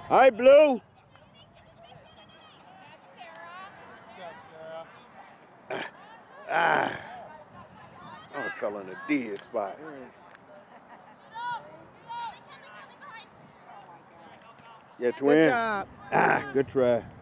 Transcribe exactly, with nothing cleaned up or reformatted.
All right, Blue. Ah. I fell in a dead spot. Yeah, twin. Good job. Ah, good try.